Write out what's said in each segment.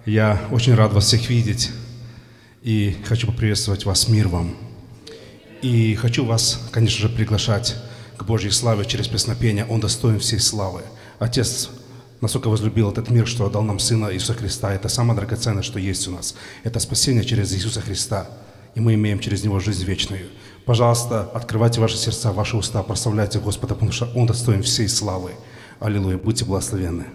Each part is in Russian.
Я очень рад вас всех видеть и хочу поприветствовать вас, мир вам. И хочу вас, конечно же, приглашать к Божьей славе через песнопение. Он достоин всей славы. Отец настолько возлюбил этот мир, что отдал нам Сына Иисуса Христа. Это самое драгоценное, что есть у нас. Это спасение через Иисуса Христа. И мы имеем через Него жизнь вечную. Пожалуйста, открывайте ваши сердца, ваши уста, прославляйте Господа, потому что Он достоин всей славы. Аллилуйя. Будьте благословенны.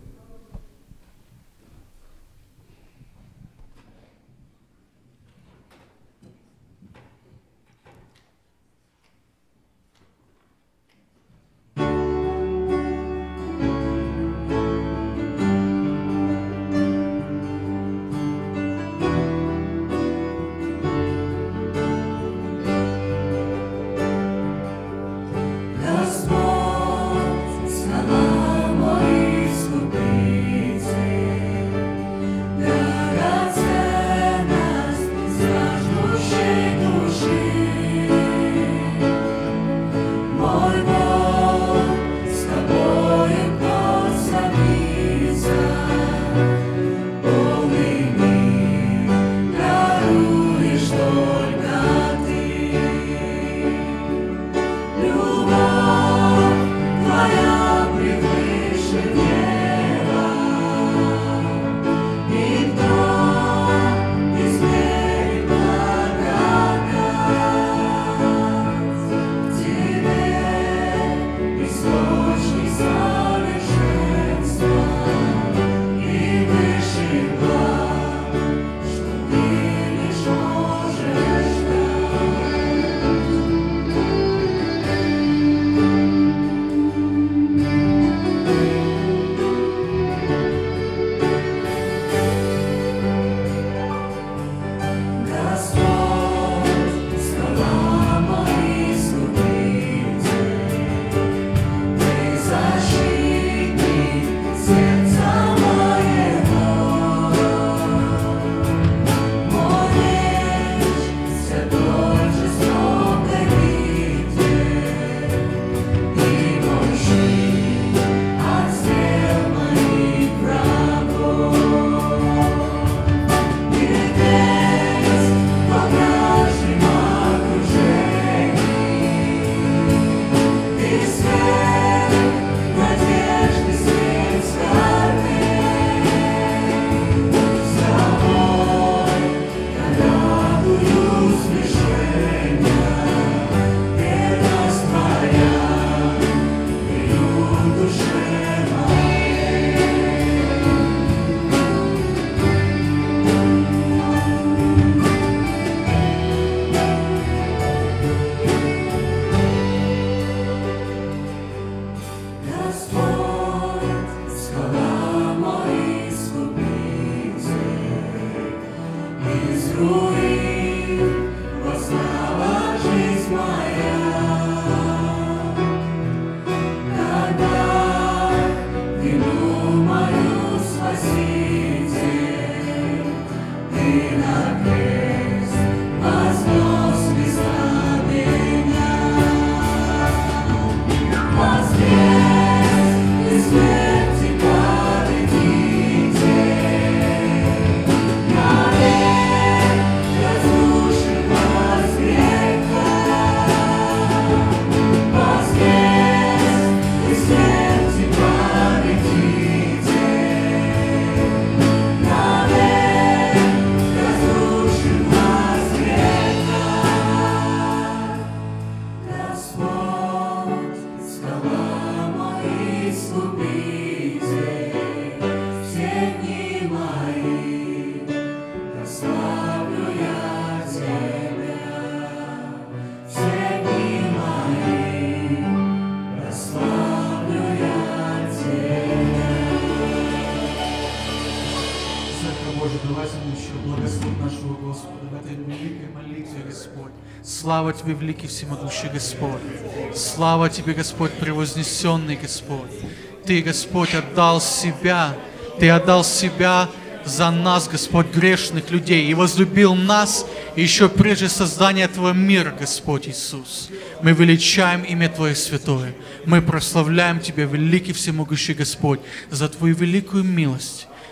Слава Тебе, великий всемогущий Господь! Слава Тебе, Господь, превознесенный Господь! Ты, Господь, отдал Себя, Ты отдал Себя за нас, Господь, грешных людей, и возлюбил нас еще прежде создания Твоего мира, Господь Иисус. Мы величаем имя Твое святое. Мы прославляем Тебя, великий всемогущий Господь, за Твою великую милость,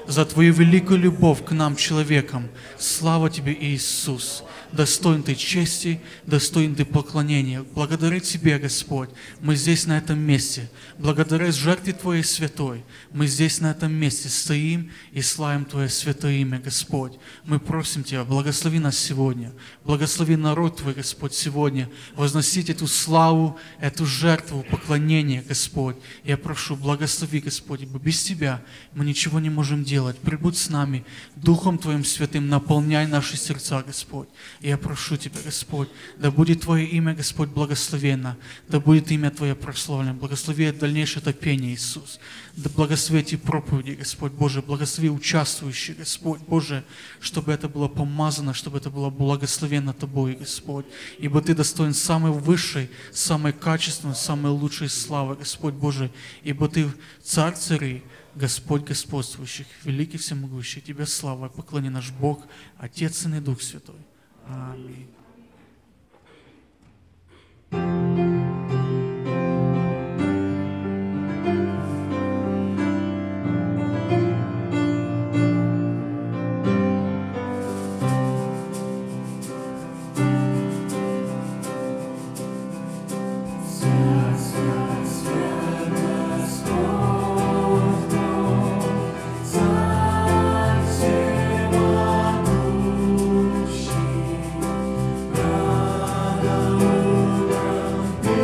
за Твою великую любовь к нам, человекам. Слава Тебе, Иисус! Достоин Ты чести, достоин Ты поклонения. Благодаря Тебе, Господь, мы здесь, на этом месте. Благодаря жертве Твоей святой, мы здесь, на этом месте, стоим и славим Твое святое имя, Господь. Мы просим Тебя, благослови нас сегодня. Благослови народ Твой, Господь, сегодня. Возносить эту славу, эту жертву, поклонение, Господь. Я прошу, благослови, Господь, ибо без Тебя мы ничего не можем делать. Прибудь с нами, Духом Твоим Святым, наполняй наши сердца, Господь. Я прошу Тебя, Господь, да будет Твое имя, Господь, благословенно, да будет имя Твое прославлено. Благослови дальнейшее топение, Иисус. Да благослови эти проповеди, Господь Боже, благослови участвующих, Господь Боже, чтобы это было помазано, чтобы это было благословенно Тобой, Господь. Ибо Ты достоин самой высшей, самой качественной, самой лучшей славы, Господь Боже. Ибо Ты Царь царей, Господь господствующих, великий всемогущий. Тебе слава и поклони наш Бог, Отец, Сын и Дух Святой. Аминь. Всемогущий,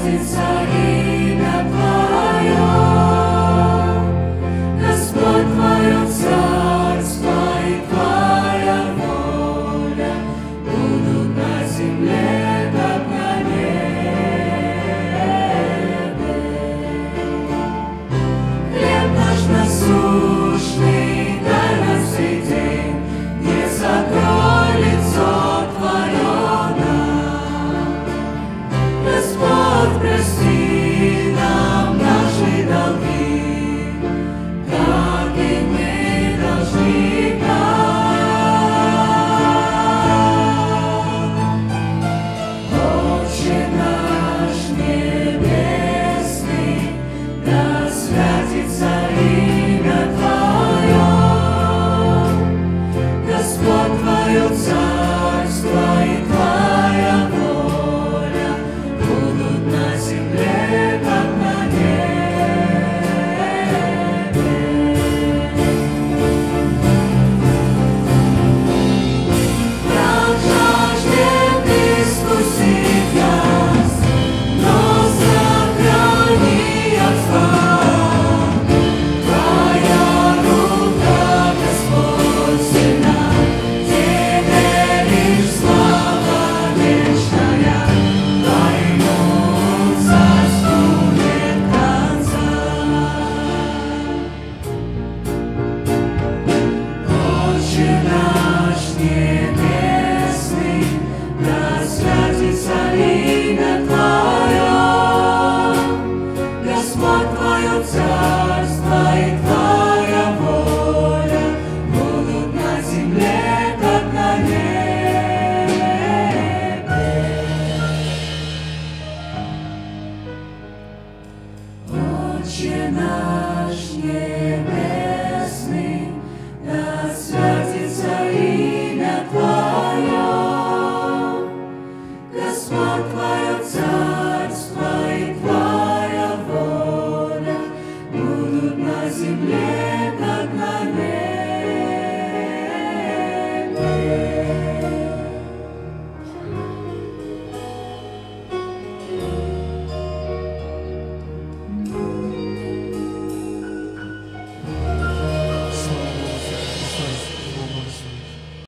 земле.